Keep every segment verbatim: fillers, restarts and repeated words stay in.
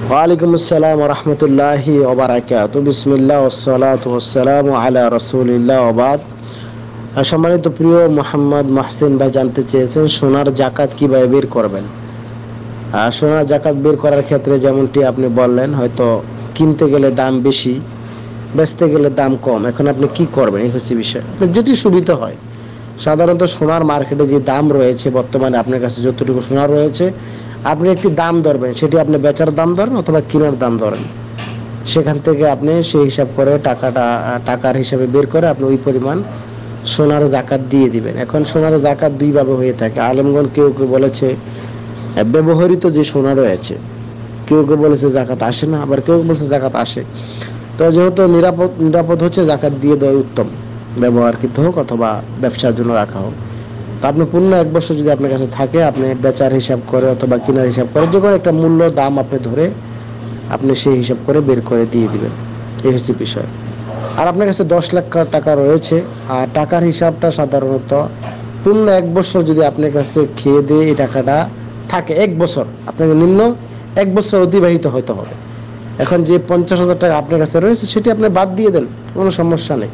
ওয়ালাইকুম আসসালাম ওয়া রাহমাতুল্লাহি ওয়া বারাকাতুহু। বিসমিল্লাহ ওয়াসসালাতু ওয়াসসালামু আলা রাসূলিল্লাহ ওয়া বাদ। সম্মানিত প্রিয় মোহাম্মদ মহসিন ভাই জানতে চেয়েছেন সোনার জাকাত কিভাবে বের করবেন। আর সোনার জাকাত বের করার ক্ষেত্রে যেমনটি আপনি বললেন, হয়তো কিনতে গেলে দাম বেশি, বেচতে গেলে দাম কম, এখন আপনি কি করবেন এই হচ্ছে বিষয়। যেটি সুবিধা হয়, সাধারণত সোনার মার্কেটে যে দাম রয়েছে বর্তমানে আপনার কাছে যতটুকু সোনা রয়েছে, আপনি একটি দাম ধরবেন, সেটি আপনি বেচার দাম ধরেন অথবা কেনার দাম ধরেন, সেখান থেকে আপনি সেই হিসাব করে টাকাটা টাকার হিসাবে বের করে আপনি ওই পরিমাণ সোনার জাকাত দিয়ে দিবেন। এখন সোনার জাকাত দুইভাবে হয়ে থাকে। আলেমগণ কেউ কেউ বলেছে ব্যবহৃত যে সোনা রয়েছে, কেউ কেউ বলেছে জাকাত আসে না, আবার কেউ বলেছে জাকাত আসে। তো যেহেতু নিরাপদ নিরাপদ হচ্ছে জাকাত দিয়ে দেওয়া উত্তম, ব্যবহারকৃত হোক অথবা ব্যবসার জন্য রাখা হোক। তো আপনি পূর্ণ এক বছর যদি আপনার কাছে থাকে, আপনি বেচার হিসাব করে অথবা কেনার হিসাব করে যে কোনো একটা মূল্য দাম আপনি ধরে আপনি সেই হিসাব করে বের করে দিয়ে দিবেন, এই হচ্ছে বিষয়। আর আপনার কাছে দশ লাখ টাকা রয়েছে, আর টাকার হিসাবটা সাধারণত পূর্ণ এক বছর যদি আপনার কাছে খেয়ে দিয়ে এই টাকাটা থাকে, এক বছর আপনাকে নিম্ন এক বছর অতিবাহিত হতে হবে। এখন যে পঞ্চাশ হাজার টাকা আপনার কাছে রয়েছে সেটি আপনি বাদ দিয়ে দেন, কোনো সমস্যা নেই,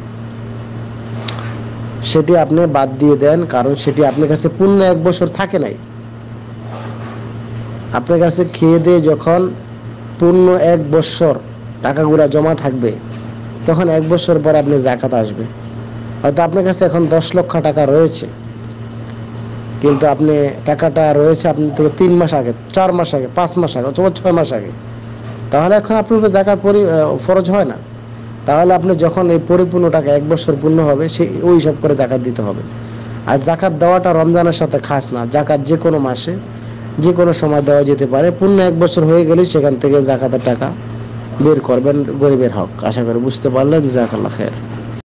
সেটি আপনি বাদ দিয়ে দেন, কারণ সেটি আপনার কাছে পূর্ণ এক বছর থাকে নাই। আপনার কাছে খেয়ে দিয়ে যখন পূর্ণ এক বছর টাকাগুলা জমা থাকবে, তখন এক বছর পরে আপনি জাকাত আসবে। হয়তো আপনার কাছে এখন দশ লক্ষ টাকা রয়েছে, কিন্তু আপনি টাকাটা রয়েছে আপনার থেকে তিন মাস আগে, চার মাস আগে, পাঁচ মাস আগে অথবা ছয় মাস আগে, তাহলে এখন আপনার উপর জাকাত পরি ফরজ হয় না। তাহলে আপনি যখন এই পরিপূর্ণ টাকা এক বছর পূর্ণ হবে, সেই ওই হিসাব করে জাকাত দিতে হবে। আর জাকাত দেওয়াটা রমজানের সাথে খাস না, জাকাত যে কোনো মাসে যে কোনো সময় দেওয়া যেতে পারে। পূর্ণ এক বছর হয়ে গেলেই সেখান থেকে জাকাতের টাকা বের করবেন, গরিবের হক। আশা করি বুঝতে পারলেন। জাযাকাল্লাহ খায়ের।